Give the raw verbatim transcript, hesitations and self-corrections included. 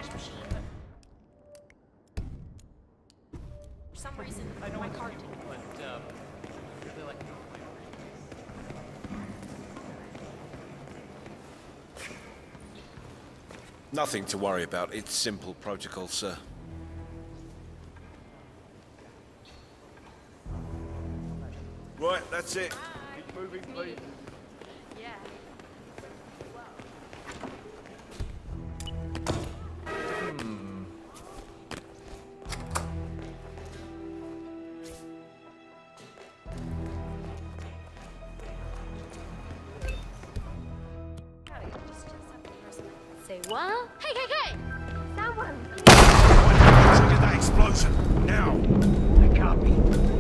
cash machine, but for some reason, I know my what card to do, didn't. but um, I feel like no plan. Nothing to worry about. It's simple protocol, sir. Right, that's it. Keep moving, please. Yeah. Say what? Hey, hey, hey! Someone! Trigger that explosion, now! I copy.